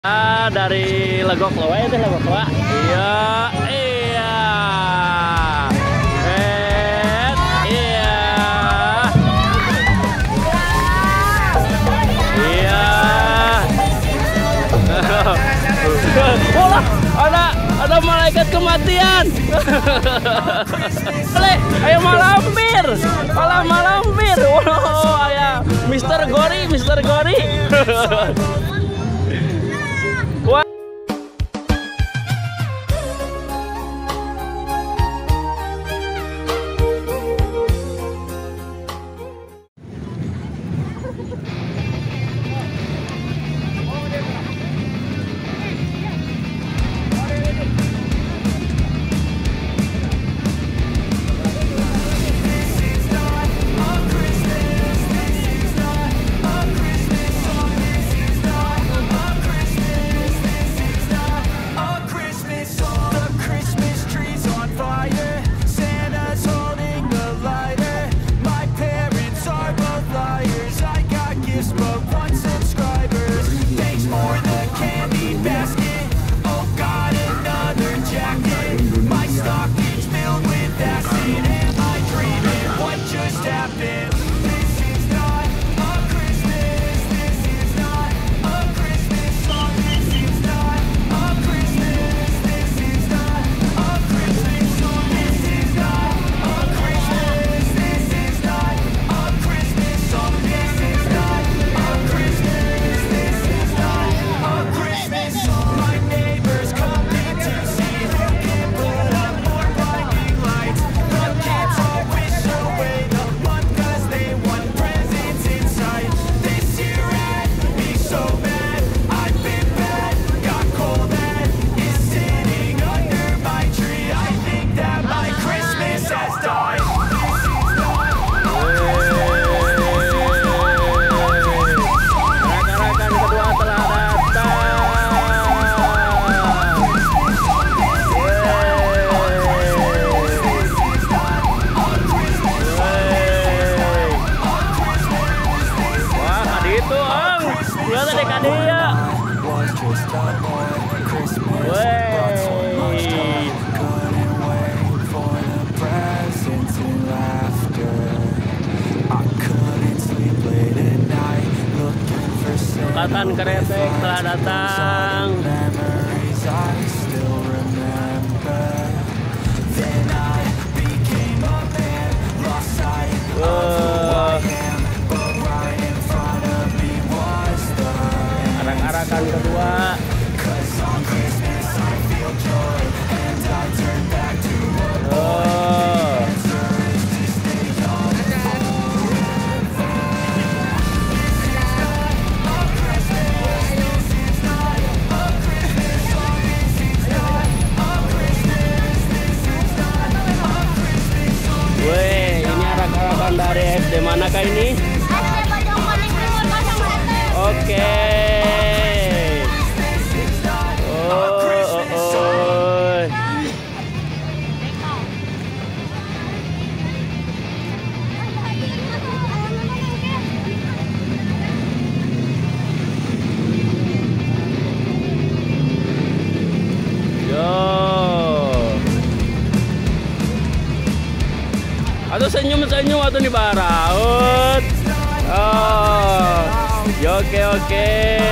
Dari Legok Loa itu Legok Loa. Iya, iya. Iya. Iya. Wah, ada malaikat kematian. Ayo malampir. Malah malampir. Wow, ayah Mister Gori, Mister Gori. Wah. Angkatan Kretek telah datang. Arak-arakan kedua. Dari SD manakah ini? Oke. Atau senyum-senyum atau nih baraut. Oh, oke.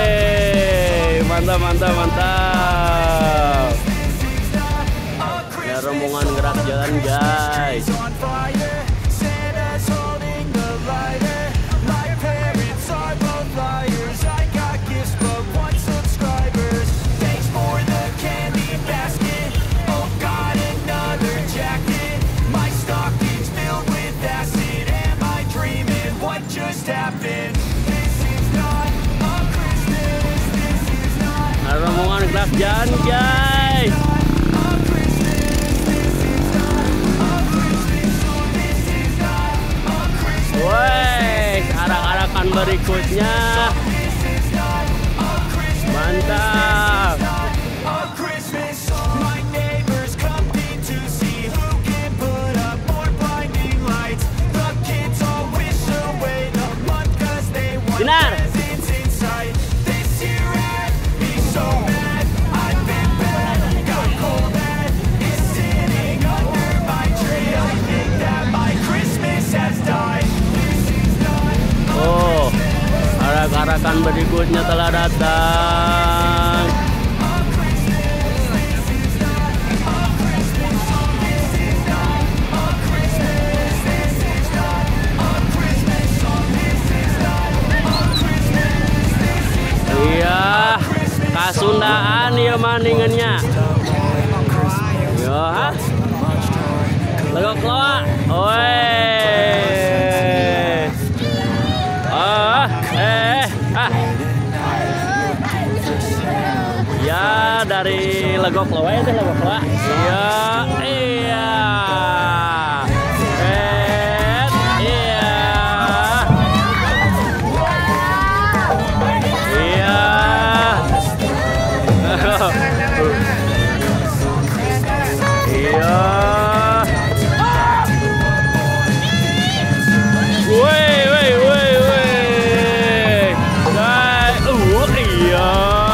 Mantap. Ya, rombongan gerak jalan guys. Rombongan gerak jalan guys. Woi, arak-arakan berikutnya. Mantap. Benar. datang. Iya, kasundaan ya maningannya. Yo, ha? Legok loa. Oi. Ya dari legok loa itu legok loa. Iya, iya. Iya. Iya. Iya. Woi, woi, woi, woi. Iya.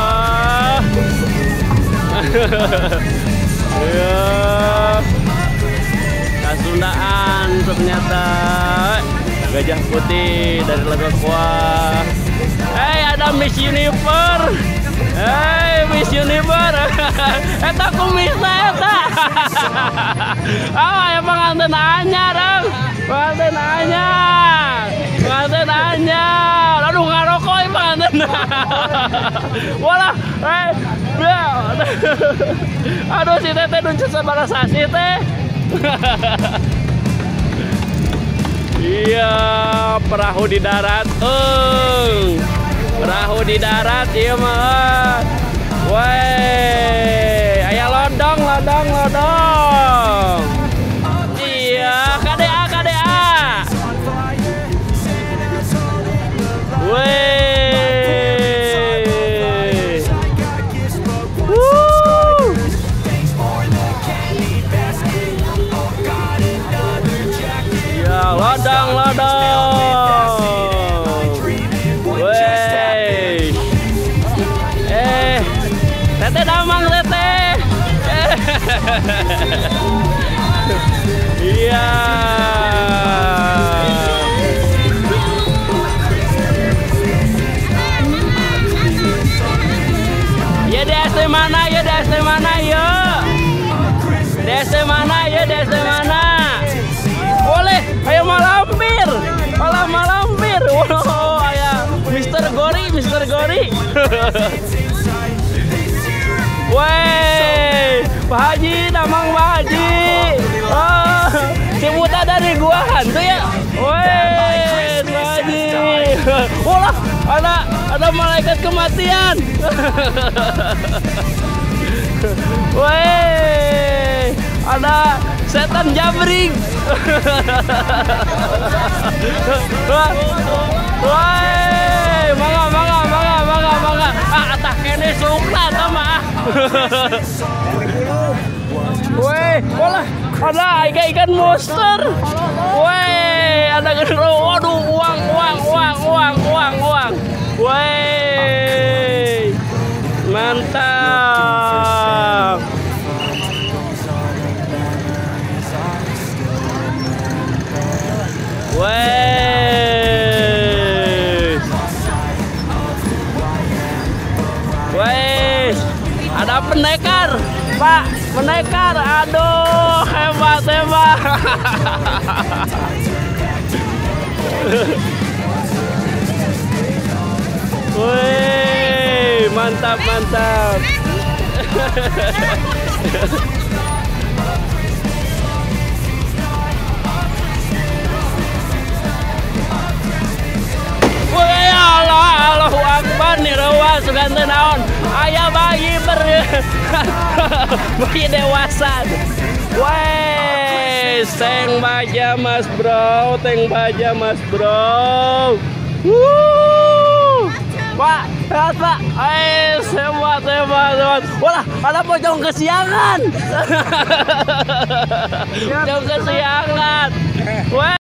Iya. Kasundaan ternyata. Gajah putih dari Legok Loa. Hey, ada Miss Universe. Hey, Miss Universe. Eta kumisna eta. Ah, emang pengantin anyar, dong. Pengantin anyar. Pengantin anyar. Aduh, ngarokok ini pengantin. Walah, aduh si Tete nuncet sabara sasi teh. Iya, perahu di darat. Perahu di darat iya mah. Woi, aya lodong, lodong, lodong. Iya, KDA, KDA. Woi. Lodong, lodong. Wey. Tete damang Tete. Iya. Ya DS mana? Ya DS mana? Ya. DS mana? Ya DS mana? Boleh, ayo malampir, malampir. Wow, ayah, Mister Gori, Mister Gori. Wey, Pak Haji, damang Pak Haji. Oh, si buta dari gua hantu ya. Wey, Pak Haji. Walah, ada malaikat kematian. Wey, ada setan jabring. Woi, mangga. Ah, atah kene sukna tah mah. Woi, walah, ada ikan monster. Woi, ada gedero. Waduh, uang. Woi, mantap. Wes, ada pendekar, Pak, pendekar. Aduh, hebat. Wih, mantap. Allahu Akbar nih rawa suganten naon aya bayi bayi dewasa. Wes, teng baja Mas Bro, teng baja Mas Bro. Pak, Pak, hebat. Walah, ada pocong kesiangan. Pocong kesiangan.